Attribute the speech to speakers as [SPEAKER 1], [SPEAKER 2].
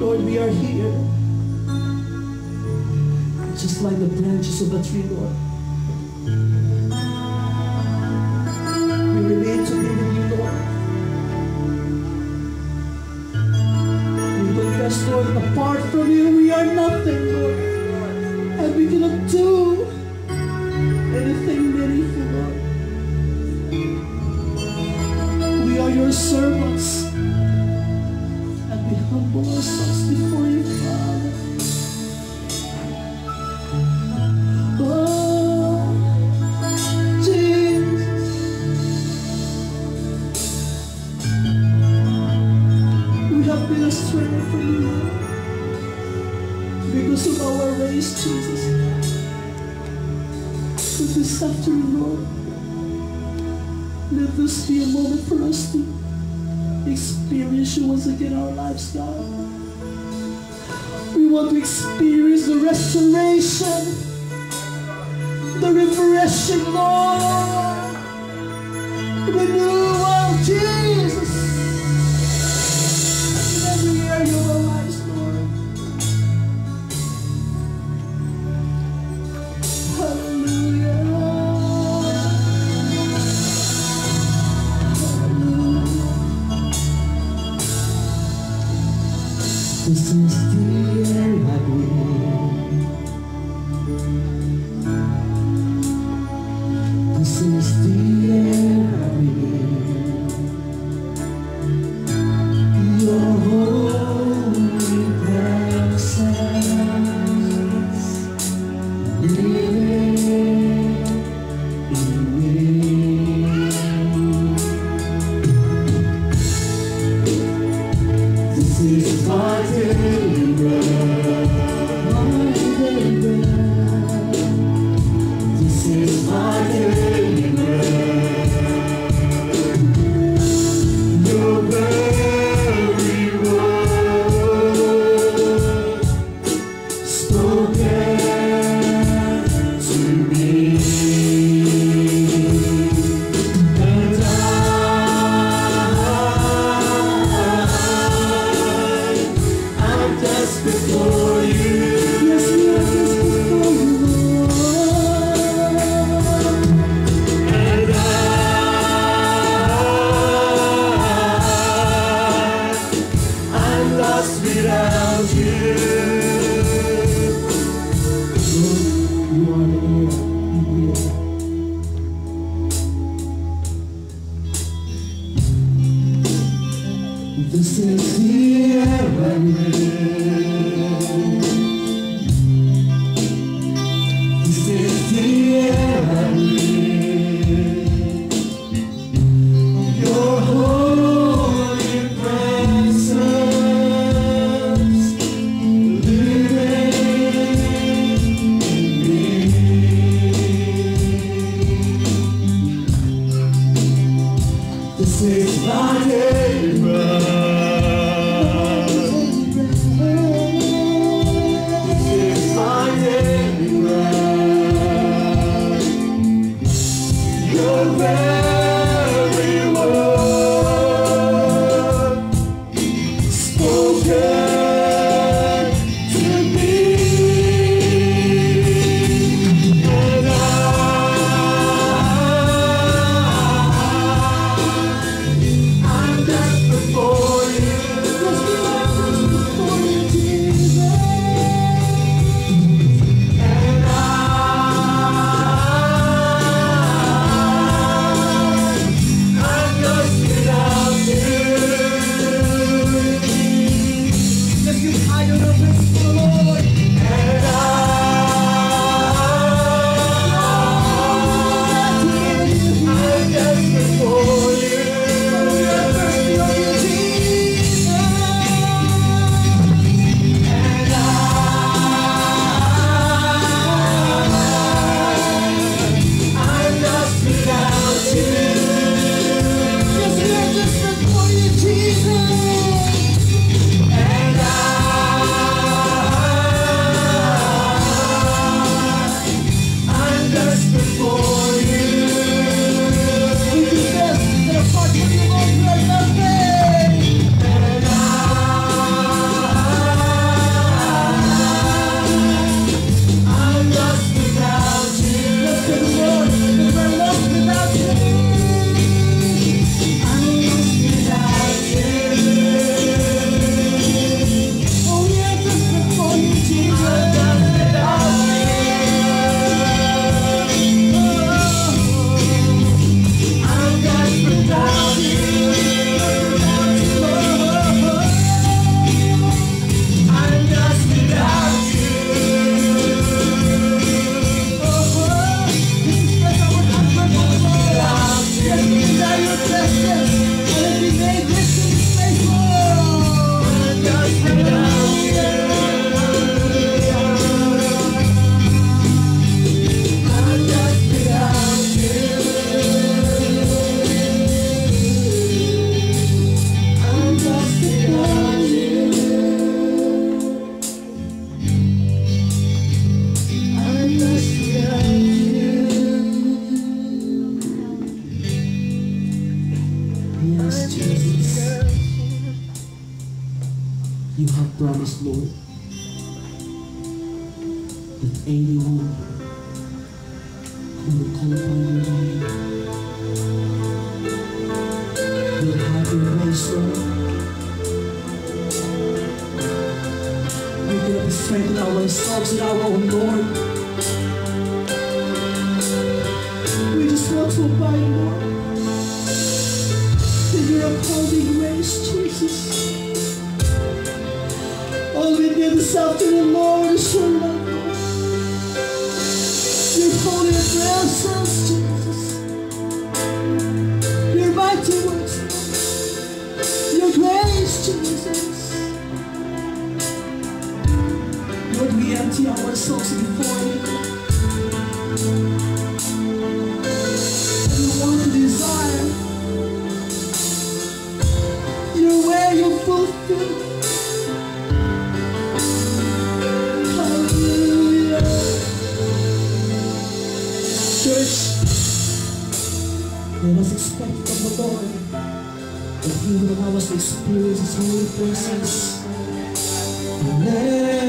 [SPEAKER 1] Lord, we are here just like the branches of a tree, Lord. We remain to be with you, Lord. We confess, Lord, apart from you, we are nothing, Lord. And we cannot do anything meaningful, Lord. We are your servants. And we humble ourselves before you, Father. Oh, Jesus. We have been astray from you, Lord, because of our race, Jesus. But this afternoon, Lord, let this be a moment for us to experience you once again in our lives, God. We want to experience the restoration, the refreshing, Lord, renewal, Jesus. In every area of our lives, Lord. Hallelujah. This is the air I breathe. This is the air I breathe. Your holy presence living in me. This is my daily bread. My daily bread. This is my daily bread. Your very word spoken to me. And I'm desperate for you. Yes, we are desperate for you, Lord. And I'm lost without you. Lord, you are the air we breathe. This is the air I breathe. This is the air I breathe. Your holy presence living in me. This is my daily bread. This is my daily bread. Your very word spoken to me. And I'm desperate for Yes, Jesus. You have promised, Lord, that anyone who will call upon your name will have your grace, Lord. We cannot strengthen ourselves in our own, Lord. We just want to abide, Lord, in your upholding grace, Jesus. All we need this afternoon, Lord, is your love, Lord. Your holy presence, Jesus. Your mighty works, Lord. Your grace, Jesus. Lord, we empty ourselves before you. And we want to desire your way, your fulfillment. Church, let us expect from the Lord that He will allow us to experience His holy presence. Amen.